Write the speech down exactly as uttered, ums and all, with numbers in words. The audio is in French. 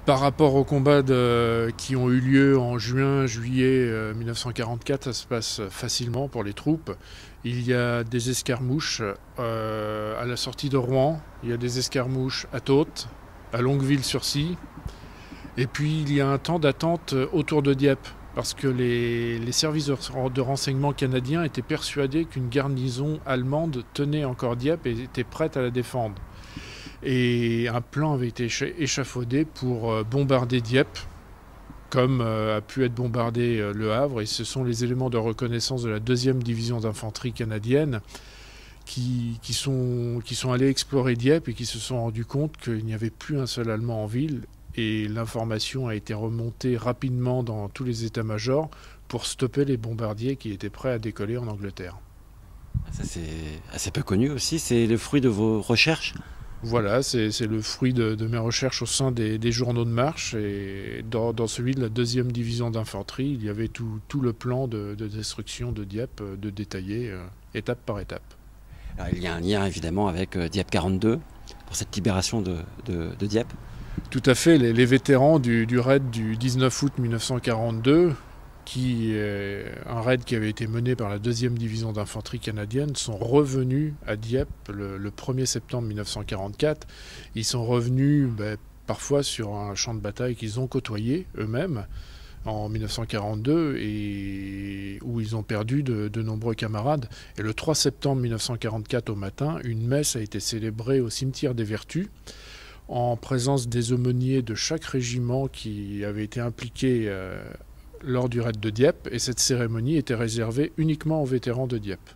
Par rapport aux combats de- qui ont eu lieu en juin, juillet euh, mille neuf cent quarante-quatre, ça se passe facilement pour les troupes. Il y a des escarmouches euh, à la sortie de Rouen, il y a des escarmouches à Thautes, à Longueville-sur-Scie, et puis il y a un temps d'attente autour de Dieppe, parce que les, les services de, de renseignement canadiens étaient persuadés qu'une garnison allemande tenait encore Dieppe et était prête à la défendre. Et un plan avait été échafaudé pour bombarder Dieppe, comme a pu être bombardé Le Havre. Et ce sont les éléments de reconnaissance de la deuxième division d'infanterie canadienne qui, qui, sont, qui sont allés explorer Dieppe et qui se sont rendus compte qu'il n'y avait plus un seul Allemand en ville. Et l'information a été remontée rapidement dans tous les états-majors pour stopper les bombardiers qui étaient prêts à décoller en Angleterre. Ça, c'est assez peu connu aussi, c'est le fruit de vos recherches? Voilà, c'est le fruit de, de mes recherches au sein des, des journaux de marche. Et dans, dans celui de la deuxième division d'infanterie, il y avait tout, tout le plan de, de destruction de Dieppe, de détailler euh, étape par étape. Alors, il y a un lien évidemment avec euh, Dieppe quarante-deux, pour cette libération de, de, de Dieppe. Tout à fait, les, les vétérans du, du raid du dix-neuf août mille neuf cent quarante-deux, qui est un raid qui avait été mené par la deuxième division d'infanterie canadienne, sont revenus à Dieppe le, le premier septembre mille neuf cent quarante-quatre. Ils sont revenus ben, parfois sur un champ de bataille qu'ils ont côtoyé eux-mêmes en mille neuf cent quarante-deux et où ils ont perdu de, de nombreux camarades. Et le trois septembre mille neuf cent quarante-quatre au matin, une messe a été célébrée au cimetière des Vertus en présence des aumôniers de chaque régiment qui avait été impliqué euh, lors du raid de Dieppe, et cette cérémonie était réservée uniquement aux vétérans de Dieppe.